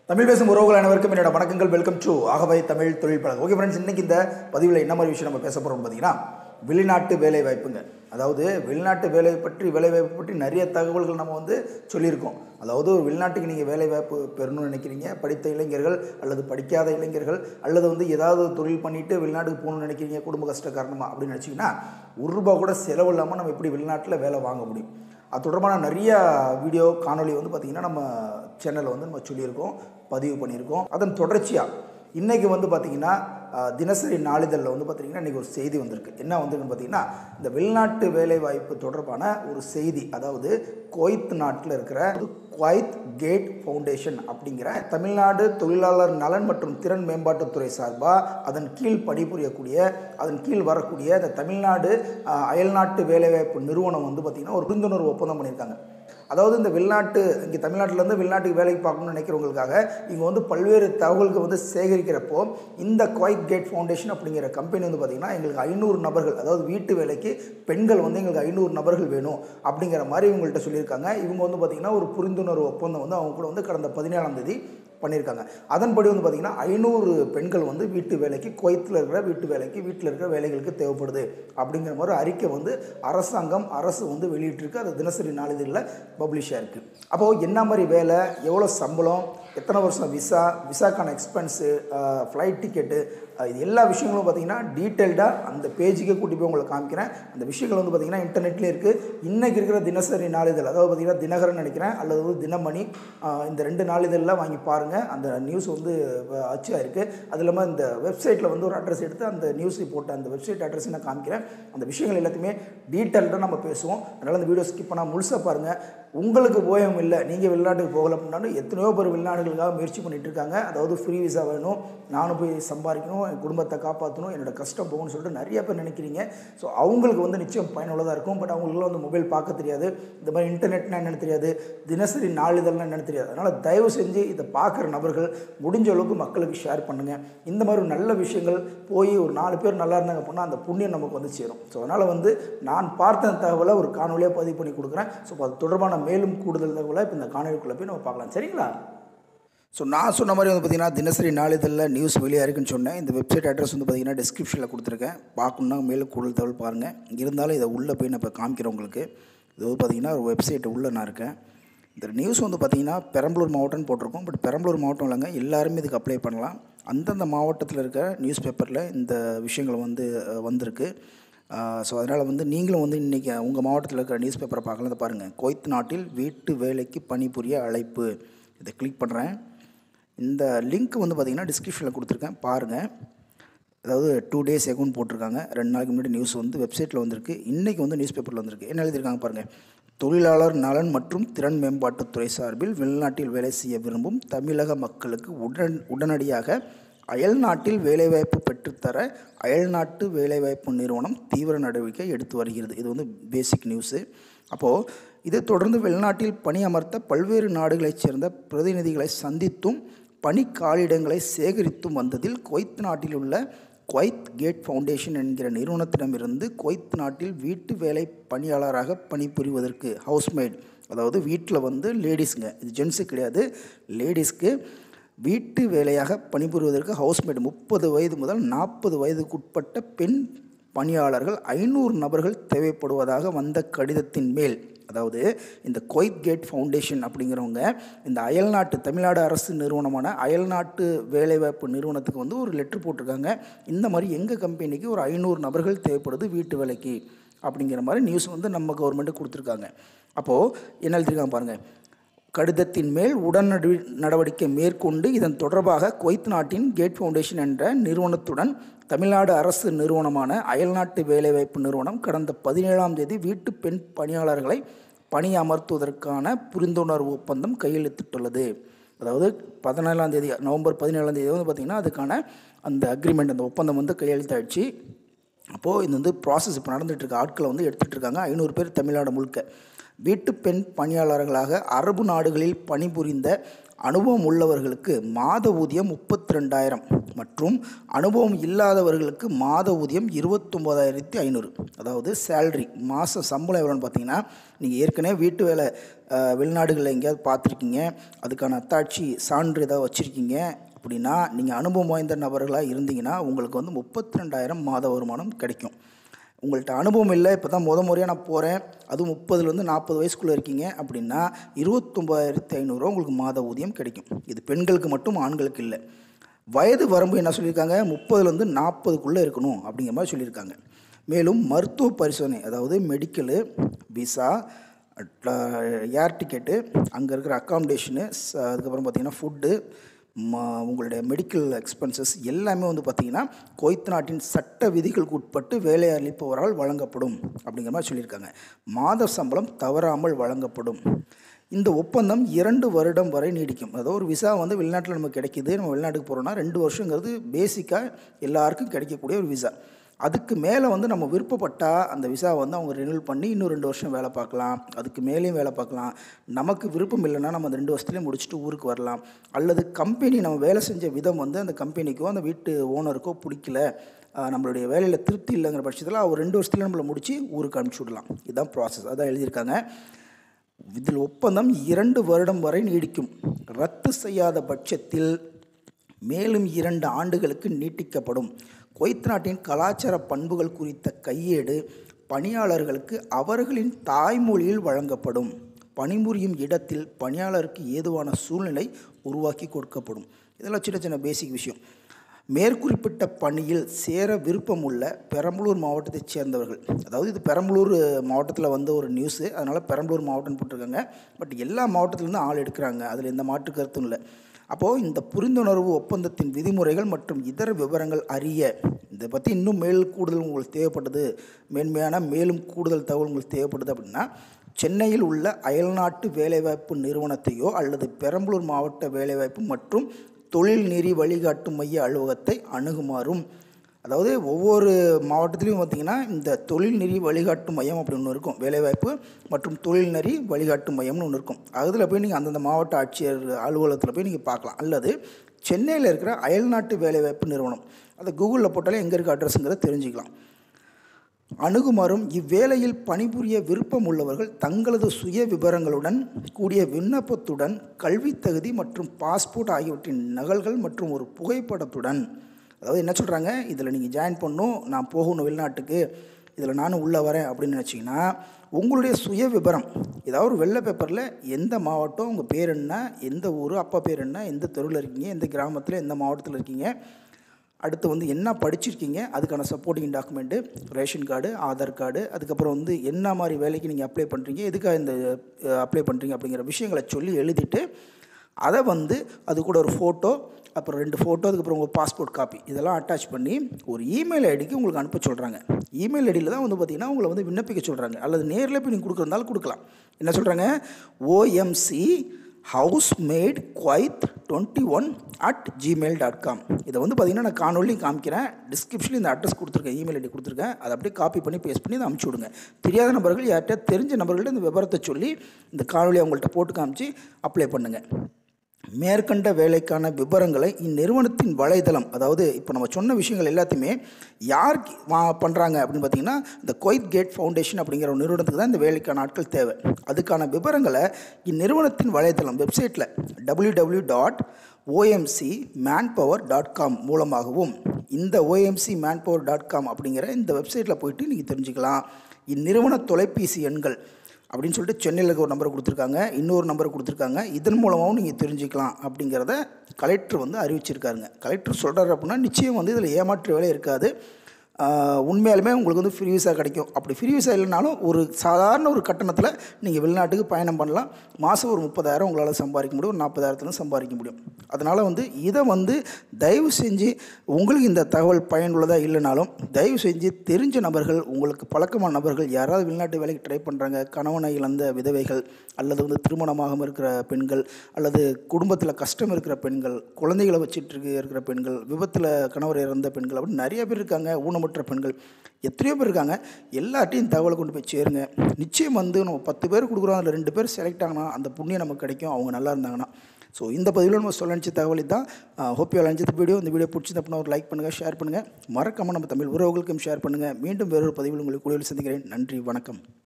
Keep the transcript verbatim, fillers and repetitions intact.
தமிழ் பேசும் உறவுகள் அனைவருக்கும் என்னோட வணக்கங்கள். வெல்கம் டு agavaitamil தொழில் பழக்கம். ஓகே ஃப்ரெண்ட்ஸ், இன்னைக்கு இந்த பதிவில் என்ன மாதிரி விஷயம் நம்ம பேச போகிறோம்னு பார்த்தீங்கன்னா, வெளிநாட்டு வேலை வாய்ப்புங்க. அதாவது வெளிநாட்டு வேலை பற்றி வேலை வாய்ப்பு பற்றி நிறைய தகவல்கள் நம்ம வந்து சொல்லியிருக்கோம். அதாவது ஒரு வெளிநாட்டுக்கு நீங்கள் வேலை வாய்ப்பு பெறணும்னு நினைக்கிறீங்க, படித்த இளைஞர்கள் அல்லது படிக்காத இளைஞர்கள் அல்லது வந்து ஏதாவது தொழில் பண்ணிவிட்டு வெளிநாட்டுக்கு போகணும்னு நினைக்கிறீங்க, குடும்ப கஷ்ட காரணமாக அப்படின்னு நினச்சிங்கன்னா, ஒரு ரூபா கூட செலவு இல்லாமல் நம்ம எப்படி வெளிநாட்டில் வேலை வாங்க முடியும். அது தொடர்பான நிறைய வீடியோ காணொலி வந்து பார்த்திங்கன்னா நம்ம சேனலில் வந்து நம்ம சொல்லியிருக்கோம், பதிவு பண்ணியிருக்கோம். அதன் தொடர்ச்சியாக இன்றைக்கி வந்து பார்த்திங்கன்னா தினசரி நாளிதழில் வந்து பார்த்திங்கன்னா இன்றைக்கி ஒரு செய்தி வந்திருக்கு. என்ன வந்திருக்குன்னு பார்த்திங்கன்னா, இந்த வெளிநாட்டு வேலைவாய்ப்பு தொடர்பான ஒரு செய்தி. அதாவது குவைத் நாட்டில் இருக்கிற குவைத் கேட் ஃபவுண்டேஷன் அப்படிங்கிற தமிழ்நாடு தொழிலாளர் நலன் மற்றும் திறன் மேம்பாட்டுத்துறை சார்பாக அதன் கீழ் பணிபுரியக்கூடிய அதன் கீழ் வரக்கூடிய இந்த தமிழ்நாடு அயல்நாட்டு வேலைவாய்ப்பு நிறுவனம் வந்து பார்த்திங்கன்னா ஒரு புரிந்துணர்வு ஒப்பந்தம் பண்ணியிருக்காங்க. அதாவது இந்த வெளிநாட்டு இங்கே தமிழ்நாட்டிலேருந்து வெளிநாட்டுக்கு வேலைக்கு பார்க்கணும்னு நினைக்கிறவங்களுக்காக இங்கே வந்து பல்வேறு தகவல்கள் வந்து சேகரிக்கிறப்போ இந்த குவைத் கேட் ஃபவுண்டேஷன் அப்படிங்கிற கம்பெனி வந்து பார்த்திங்கன்னா எங்களுக்கு ஐநூறு நபர்கள், அதாவது வீட்டு வேலைக்கு பெண்கள் வந்து எங்களுக்கு ஐநூறு நபர்கள் வேணும் அப்படிங்கிற மாதிரி இவங்கள்ட்ட சொல்லியிருக்காங்க. இவங்க வந்து பார்த்திங்கன்னா ஒரு புரிந்துணர்வு ஒப்பந்தம் வந்து அவங்க கூட வந்து கடந்த பதினேழாம் தேதி பண்ணியிருக்காங்க. அதன்படி வந்து பார்த்திங்கன்னா ஐநூறு பெண்கள் வந்து வீட்டு வேலைக்கு குவைத்தில் இருக்கிற வீட்டு வேலைக்கு வீட்டில் இருக்கிற வேலைகளுக்கு தேவைப்படுது அப்படிங்கிற மாதிரி அறிக்கை வந்து அரசாங்கம் அரசு வந்து வெளியிட்டிருக்கு. அது தினசரி நாளிதழில் பப்ளிஷ் ஆகிருக்கு. அப்போது என்ன மாதிரி வேலை, எவ்வளோ சம்பளம், எத்தனை வருஷம் விசா, விசாக்கான எக்ஸ்பென்ஸு, ஃப்ளைட் டிக்கெட்டு, இது எல்லா விஷயங்களும் பார்த்திங்கன்னா டீட்டெயில்டாக அந்த பேஜுக்கே கூட்டி போய் உங்களுக்கு காமிக்கிறேன். அந்த விஷயங்கள் வந்து பார்த்திங்கன்னா இன்டர்நெட்லேயே இருக்குது. இன்றைக்கி இருக்கிற தினசரி நாளிதழ், அதாவது பார்த்திங்கன்னா தினகரன் நினைக்கிறேன் அல்லது வந்து தினமணி, இந்த ரெண்டு நாளிதழில் வாங்கி பாருங்கள். அந்த நியூஸ் வந்து அச்சாக இருக்குது. அது இல்லாமல் இந்த வெப்சைட்டில் வந்து ஒரு அட்ரஸ் எடுத்து அந்த நியூஸை போட்ட அந்த வெப்சைட் அட்ரஸ் நான் காமிக்கிறேன். அந்த விஷயங்கள் எல்லாத்தையுமே டீட்டெயில்டாக நம்ம பேசுவோம். அதனால் அந்த வீடியோ ஸ்கிப் பண்ணால் முழுசாக பாருங்கள். உங்களுக்கு போயம் இல்லை, நீங்கள் வெளிநாட்டுக்கு போகலை அப்படின்னாலும் எத்தனையோ பேர் வெளிநாடுகளுக்காக முயற்சி பண்ணிகிட்டு இருக்காங்க. அதாவது ஃப்ரீ விசா வேணும், நானும் போய் சம்பாதிக்கணும், என் குடும்பத்தை காப்பாற்றணும், என்னோட கஷ்டம் போகணும்னு சொல்லிட்டு நிறைய பேர் நினைக்கிறீங்க. ஸோ அவங்களுக்கு வந்து நிச்சயம் பயனுள்ளதாக இருக்கும். பட் அவங்களுக்குலாம் வந்து மொபைல் பார்க்க தெரியாது, இந்த மாதிரி இன்டர்நெட்னா என்னென்னு தெரியாது, தினசரி நாளிதழ்னா என்னென்னு தெரியாது. அதனால் தயவு செஞ்சு இதை பார்க்குற நபர்கள் முடிஞ்ச அளவுக்கு மக்களுக்கு ஷேர் பண்ணுங்கள். இந்த மாதிரி நல்ல விஷயங்கள் போய் ஒரு நாலு பேர் நல்லா இருந்தாங்க அப்படின்னா அந்த புண்ணியம் நமக்கு வந்து சேரும். ஸோ அதனால் வந்து நான் பார்த்த தகவலை ஒரு காணொலியாக பதிவு பண்ணி கொடுக்குறேன். ஸோ அது தொடர்பான மேலும் கூடுதல் தகவலை இப்போ இந்த காணொலிக்குள்ளே போய் நம்ம பார்க்கலாம். சரிங்களா? ஸோ நான் சொன்ன மாதிரி வந்து பார்த்திங்கன்னா தினசரி நாளிதழில் நியூஸ் வெளியாக இருக்குன்னு சொன்னேன். இந்த வெப்சைட் அட்ரஸ் வந்து பார்த்திங்கன்னா டிஸ்கிரிப்ஷனில் கொடுத்துருக்கேன். பார்க்கணுன்னா மேலும் கூடுதல் தகவல் பாருங்கள். இருந்தாலும் இதை உள்ளே போய் நான் இப்போ காமிக்கிறேன் உங்களுக்கு. இது வந்து பார்த்திங்கன்னா ஒரு வெப்சைட்டு உள்ளே நான் இருக்கேன். இந்த நியூஸ் வந்து பார்த்திங்கன்னா பெரம்பலூர் மாவட்டம்னு போட்டிருக்கோம். பட் பெரம்பலூர் மாவட்டம் இல்லைங்க, எல்லாருமே இதுக்கு அப்ளை பண்ணலாம். அந்தந்த மாவட்டத்தில் இருக்க நியூஸ் பேப்பரில் இந்த விஷயங்கள் வந்து வந்திருக்கு. ஸோ அதனால் வந்து நீங்களும் வந்து இன்றைக்கி உங்கள் மாவட்டத்தில் இருக்கிற நியூஸ் பேப்பரை பார்க்கலாம். இதை பாருங்கள், குவைத் நாட்டில் வீட்டு வேலைக்கு பணிபுரிய அழைப்பு. இதை கிளிக் பண்ணுறேன். இந்த லிங்க் வந்து பார்த்திங்கன்னா டிஸ்கிரிப்ஷனில் கொடுத்துருக்கேன், பாருங்கள். அதாவது டூ டேஸ் எகவுண்ட் போட்டிருக்காங்க. ரெண்டு நாளைக்கு முன்னாடி நியூஸ் வந்து வெப்சைட்டில் வந்திருக்கு. இன்றைக்கி வந்து நியூஸ் பேப்பரில் வந்திருக்கு. என்ன எழுதியிருக்காங்க பாருங்கள். தொழிலாளர் நலன் மற்றும் திறன் மேம்பாட்டுத்துறை சார்பில் வெளிநாட்டில் வேலை செய்ய விரும்பும் தமிழக மக்களுக்கு உடன் உடனடியாக அயல்நாட்டில் வேலைவாய்ப்பு பெற்றுத்தர அயல்நாட்டு வேலைவாய்ப்பு நிறுவனம் தீவிர நடவடிக்கை எடுத்து வருகிறது. இது வந்து பேசிக் நியூஸு. அப்போது இதை தொடர்ந்து வெளிநாட்டில் பணியமர்த்த பல்வேறு நாடுகளைச் சேர்ந்த பிரதிநிதிகளை சந்தித்தும் பணி காலிடங்களை சேகரித்தும் வந்ததில் குவைத் நாட்டில் உள்ள குவைத் கேட் ஃபவுண்டேஷன் என்கிற நிறுவனத்திடமிருந்து குவைத் நாட்டில் வீட்டு வேலை பணியாளராக பணிபுரிவதற்கு ஹவுஸ்மெய்ட், அதாவது வீட்டில் வந்து லேடிஸுங்க, இது ஜென்ஸு கிடையாது, லேடிஸ்க்கு வீட்டு வேலையாக பணிபுரிவதற்கு ஹவுஸ்மெய்ட் முப்பது வயது முதல் நாற்பது வயதுக்குட்பட்ட பெண் பணியாளர்கள் ஐநூறு நபர்கள் தேவைப்படுவதாக வந்த கடிதத்தின் மேல், அதாவது இந்த குவைத் கேட் ஃபவுண்டேஷன் அப்படிங்கிறவங்க இந்த அயல்நாட்டு தமிழ்நாடு அரசு நிறுவனமான அயல்நாட்டு வேலைவாய்ப்பு நிறுவனத்துக்கு வந்து ஒரு லெட்ரு போட்டிருக்காங்க. இந்த மாதிரி எங்கள் கம்பெனிக்கு ஒரு ஐநூறு நபர்கள் தேவைப்படுது வீட்டு வேலைக்கு அப்படிங்கிற மாதிரி நியூஸ் வந்து நம்ம கவர்மெண்ட்டு கொடுத்துருக்காங்க. அப்போது என்ன எழுதியிருக்காங்க பாருங்கள். கடிதத்தின் மேல் உடனடி நடவடிக்கை மேற்கொண்டு இதன் தொடர்பாக குவைத் நாட்டின் கேட் ஃபவுண்டேஷன் என்ற நிறுவனத்துடன் தமிழ்நாடு அரசு நிறுவனமான அயல்நாட்டு வேலைவாய்ப்பு நிறுவனம் கடந்த பதினேழாம் தேதி வீட்டு பெண் பணியாளர்களை பணி அமர்த்துவதற்கான புரிந்துணர்வு ஒப்பந்தம் கையெழுத்திட்டுள்ளது. அதாவது பதினேழாம் தேதி நவம்பர் பதினேழாம் தேதி வந்து பார்த்திங்கன்னா அதுக்கான அந்த அக்ரிமெண்ட், அந்த ஒப்பந்தம் வந்து கையெழுத்தாயிடுச்சு. அப்போது இது வந்து ப்ராசஸ் இப்போ நடந்துகிட்ருக்க ஆட்களை வந்து எடுத்துகிட்டு இருக்காங்க. ஐநூறு பேர் தமிழ்நாடு முழுக்க வீட்டு பெண் பணியாளர்களாக அரபு நாடுகளில் பணிபுரிந்த அனுபவம் உள்ளவர்களுக்கு மாத ஊதியம் முப்பத்தி ரெண்டாயிரம் மற்றும் அனுபவம் இல்லாதவர்களுக்கு மாத ஊதியம் இருபத்தொம்போதாயிரத்தி ஐநூறு. அதாவது சேல்ரி மாத சம்பளம் எவ்வளோன்னு பார்த்தீங்கன்னா, நீங்கள் ஏற்கனவே வீட்டு வேலை வெளிநாடுகளில் எங்கேயாவது பார்த்துருக்கீங்க, அதுக்கான அத்தாட்சி சான்று ஏதாவது வச்சுருக்கீங்க அப்படின்னா, நீங்கள் அனுபவம் வாய்ந்த நபர்களாக இருந்தீங்கன்னா உங்களுக்கு வந்து முப்பத்தி ரெண்டாயிரம் மாத வருமானம் கிடைக்கும். உங்கள்கிட்ட அனுபவம் இல்லை, இப்போ தான் முத முறையாக நான் போகிறேன், அதுவும் முப்பதுலேருந்து நாற்பது வயசுக்குள்ளே இருக்கீங்க அப்படின்னா இருபத்தொம்போதாயிரத்தி ஐநூறுரூவா உங்களுக்கு மாத ஊதியம் கிடைக்கும். இது பெண்களுக்கு மட்டும், ஆண்களுக்கு இல்லை. வயது வரம்பு என்ன சொல்லியிருக்காங்க, முப்பதுலேருந்து நாற்பதுக்குள்ளே இருக்கணும் அப்படிங்கிற மாதிரி சொல்லியிருக்காங்க. மேலும் மருத்துவ பரிசோதனை, அதாவது மெடிக்கலு, விசா, ஏர் டிக்கெட்டு, அங்கே இருக்கிற அக்காமடேஷனு, அதுக்கப்புறம் பார்த்திங்கன்னா ஃபுட்டு, உங்களுடைய மெடிக்கல் எக்ஸ்பென்சஸ் எல்லாமே வந்து பார்த்திங்கன்னா குவைத் நாட்டின் சட்ட விதிகளுக்கு உட்பட்டு வேலை அளிப்பவரால் வழங்கப்படும் அப்படிங்கிற மாதிரி சொல்லியிருக்காங்க. மாத சம்பளம் தவறாமல் வழங்கப்படும். இந்த ஒப்பந்தம் இரண்டு வருடம் வரை நீடிக்கும். அதாவது ஒரு விசா வந்து வெளிநாட்டில் நமக்கு கிடைக்கிது, நம்ம வெளிநாட்டுக்கு போகிறோன்னா ரெண்டு வருஷங்கிறது பேசிக்காக எல்லாருக்கும் கிடைக்கக்கூடிய ஒரு விசா. அதுக்கு மேலே வந்து நம்ம விருப்பப்பட்டால் அந்த விசா வந்து அவங்க ரினியூல் பண்ணி இன்னும் ரெண்டு வருஷம் வேலை பார்க்கலாம், அதுக்கு மேலேயும் வேலை பார்க்கலாம். நமக்கு விருப்பம் இல்லைன்னா நம்ம அந்த ரெண்டு வருஷத்துலேயே முடிச்சுட்டு ஊருக்கு வரலாம். அல்லது கம்பெனி நம்ம வேலை செஞ்ச விதம் வந்து அந்த கம்பெனிக்கோ அந்த வீட்டு ஓனருக்கோ பிடிக்கல, நம்மளுடைய வேலையில் திருப்தி இல்லைங்கிற பட்சத்தில் அவர் ரெண்டு வருஷத்துலேயே நம்மளை முடித்து ஊருக்கு அனுப்பிச்சி விடலாம். இதுதான் ப்ராசஸ், அதான் எழுதியிருக்காங்க. இதில் ஒப்பந்தம் இரண்டு வருடம் வரை நீடிக்கும். ரத்து செய்யாத பட்சத்தில் மேலும் இரண்டு ஆண்டுகளுக்கு நீட்டிக்கப்படும். குவைத் நாட்டின் கலாச்சார பண்புகள் குறித்த கையேடு பணியாளர்களுக்கு அவர்களின் தாய்மொழியில் வழங்கப்படும். பணிபுரியும் இடத்தில் பணியாளருக்கு ஏதுவான சூழ்நிலை உருவாக்கி கொடுக்கப்படும். இதெல்லாம் சின்ன சின்ன பேசிக் விஷயம். மேற்குறிப்பிட்ட பணியில் சேர விருப்பமுள்ள பெரம்பலூர் மாவட்டத்தைச் சேர்ந்தவர்கள், அதாவது இது பெரம்பலூர் மாவட்டத்தில் வந்த ஒரு நியூஸு, அதனால் பெரம்பலூர் மாவட்டம்னு போட்டிருக்காங்க. பட் எல்லா மாவட்டத்துலேருந்து ஆள் எடுக்கிறாங்க, அதில் எந்த மாற்று கருத்தும் இல்லை. அப்போது இந்த புரிந்துணர்வு ஒப்பந்தத்தின் விதிமுறைகள் மற்றும் இதர விவரங்கள் அறிய, இதை பற்றி இன்னும் மேல் கூடுதல் உங்களுக்கு தேவைப்பட்டது, மேன்மையான மேலும் கூடுதல் தகவல் உங்களுக்கு தேவைப்படுது அப்படின்னா, சென்னையில் உள்ள அயல்நாட்டு வேலைவாய்ப்பு நிறுவனத்தையோ அல்லது பெரம்பலூர் மாவட்ட வேலைவாய்ப்பு மற்றும் தொழில் நெறி வழிகாட்டு மைய அலுவலகத்தை அணுகுமாறும். அதாவது ஒவ்வொரு மாவட்டத்திலையும் பார்த்திங்கன்னா இந்த தொழில் நெறி வழிகாட்டு மையம் அப்படி ஒன்று இருக்கும், வேலைவாய்ப்பு மற்றும் தொழில் நெறி வழிகாட்டு மையம்னு ஒன்று இருக்கும். அதில் போய் நீங்கள் அந்தந்த மாவட்ட ஆட்சியர் அலுவலகத்தில் போய் நீங்கள் பார்க்கலாம். அல்லது சென்னையில் இருக்கிற அயல்நாட்டு வேலைவாய்ப்பு நிறுவனம், அதை கூகுளில் போட்டாலே எங்கே இருக்க அட்ரஸுங்கிறத தெரிஞ்சுக்கலாம். அணுகுமாறும் இவ்வேளையில் பணிபுரிய விருப்பம் உள்ளவர்கள் தங்களது சுய விவரங்களுடன் கூடிய விண்ணப்பத்துடன் கல்வி தகுதி மற்றும் பாஸ்போர்ட் ஆகியவற்றின் நகல்கள் மற்றும் ஒரு புகைப்படத்துடன், அதாவது என்ன சொல்கிறாங்க, இதில் நீங்கள் ஜாயின் பண்ணணும், நான் போகணும் வெளிநாட்டுக்கு, இதில் நானும் உள்ளே வரேன் அப்படின்னு நினச்சிங்கன்னா உங்களுடைய சுய விவரம், ஏதாவது ஒரு வெள்ளை பேப்பரில் எந்த மாவட்டம், உங்கள் பேர் என்ன, எந்த ஊர், அப்பா பேர் என்ன, எந்த தெருவில் இருக்கீங்க, எந்த கிராமத்தில், எந்த மாவட்டத்தில் இருக்கீங்க, அடுத்து வந்து என்ன படிச்சிருக்கீங்க, அதுக்கான supporting document, ration card, Aadhaar card, அதுக்கப்புறம் வந்து என்ன மாதிரி வேலைக்கு நீங்கள் அப்ளை பண்ணுறீங்க, எதுக்காக இந்த அப்ளை பண்ணுறீங்க அப்படிங்கிற விஷயங்களை சொல்லி எழுதிட்டு அதை வந்து அது கூட ஒரு ஃபோட்டோ, அப்புறம் ரெண்டு ஃபோட்டோ, அதுக்கப்புறம் உங்கள் பாஸ்போர்ட் காப்பி இதெல்லாம் அட்டாச் பண்ணி ஒரு இமெயில் ஐடிக்கு உங்களுக்கு அனுப்ப சொல்கிறாங்க. இமெயில் ஐடியில் தான் வந்து பார்த்திங்கன்னா உங்களை வந்து விண்ணப்பிக்க சொல்கிறாங்க. அல்லது நேரில் போய் நீங்கள் கொடுக்குறதாலும் கொடுக்கலாம். என்ன சொல்கிறாங்க, OMC house maid Kuwait twenty one at Gmail dot com. இதை வந்து பார்த்திங்கன்னா நான் காணொலியும் காமிக்கிறேன், டிஸ்கிரிப்ஷனில் இந்த அட்ரஸ் கொடுத்துருக்கேன், இமெயில் ஐடி கொடுத்துருக்கேன், அதை அப்படியே காப்பி பண்ணி பேஸ்ட் பண்ணி அதை அனுப்பிச்சி விடுங்க. தெரியாத நபர்கள் யார்கிட்ட தெரிஞ்ச நபர்கள்ட்ட இந்த விவரத்தை சொல்லி இந்த காணொலி அவங்கள்ட்ட போட்டு காமிச்சு அப்ளை பண்ணுங்கள். மேற்கண்ட வேலைக்கான விவரங்களை இந்நிறுவனத்தின் வலைதளம், அதாவது இப்போ நம்ம சொன்ன விஷயங்கள் எல்லாத்தையுமே யார் பண்ணுறாங்க அப்படின்னு பார்த்தீங்கன்னா இந்த குவைத் கேட் ஃபவுண்டேஷன் அப்படிங்கிற ஒரு நிறுவனத்துக்கு தான் இந்த வேலைக்கான ஆட்கள் தேவை. அதுக்கான விவரங்களை இந்நிறுவனத்தின் வலைதளம் வெப்சைட்டில் W W dot OMC manpower dot com மூலமாகவும் இந்த ஓஎம்சி மேன்பவர் டாட் காம் அப்படிங்கிற இந்த வெப்சைட்டில் போயிட்டு நீங்கள் தெரிஞ்சுக்கலாம். இந்நிறுவன தொலைபேசி எண்கள் அப்படின்னு சொல்லிட்டு சென்னையில் இருக்க ஒரு நம்பரை கொடுத்துருக்காங்க, இன்னொரு நம்பரை கொடுத்துருக்காங்க. இதன் மூலமாகவும் நீங்கள் தெரிஞ்சுக்கலாம் அப்படிங்கிறத கலெக்டர் வந்து அறிவிச்சிருக்காருங்க. கலெக்டர் சொல்கிறார் அப்படின்னா நிச்சயம் வந்து இதில் ஏமாற்று வேலை இருக்காது. உண்மையாலுமே உங்களுக்கு வந்து ஃப்ரீ விசா கிடைக்கும். அப்படி ஃப்ரீ விசா இல்லைனாலும் ஒரு சாதாரண ஒரு கட்டணத்தில் நீங்கள் வெளிநாட்டுக்கு பயணம் பண்ணலாம். மாதம் ஒரு முப்பதாயிரம் உங்களால் சம்பாதிக்க முடியும், ஒரு நாற்பதாயிரத்துலேருந்து சம்பாதிக்க முடியும். அதனால் வந்து இதை வந்து தயவு செஞ்சு உங்களுக்கு இந்த தகவல் பயனுள்ளதாக இல்லைனாலும் தயவு செஞ்சு தெரிஞ்ச நபர்கள், உங்களுக்கு பழக்கமான நபர்கள், யாராவது வெளிநாட்டு வேலைக்கு ட்ரை பண்ணுறாங்க, கணவனை இழந்த விதவைகள், அல்லது வந்து திருமணமாக இருக்கிற பெண்கள், அல்லது குடும்பத்தில் கஷ்டம் இருக்கிற பெண்கள், குழந்தைகளை வச்சுட்டு இருக்கிற பெண்கள், விபத்தில் கணவர் இறந்த பெண்கள், அப்படின்னு நிறைய பேர் இருக்காங்க. ஊனமுற்ற பெண்கள் எத்தனையோ பேர் இருக்காங்க. எல்லாத்தையும் தகவலை கொண்டு போய் சேருங்க. நிச்சயம் வந்து நம்ம பத்து பேர் கொடுக்குறோம், அதில் ரெண்டு பேர் செலக்ட் ஆகினா அந்த புண்ணியம் நமக்கு கிடைக்கும். அவங்க நல்லா இருந்தாங்கன்னா ஸோ இந்த பதிவில் நம்ம சொல்ல நினச்ச தகவல் தான். ஹோப் யூ நினச்ச வீடியோ. இந்த வீடியோ பிடிச்சிருந்தப்பனா ஒரு லைக் பண்ணுங்கள், ஷேர் பண்ணுங்கள், மறக்காமல் நம்ம தமிழ் உறவுகளுக்கும் ஷேர் பண்ணுங்கள். மீண்டும் வேறொரு பதிவில் உங்களுக்கு கூடிய சந்திக்கிறேன். நன்றி, வணக்கம்.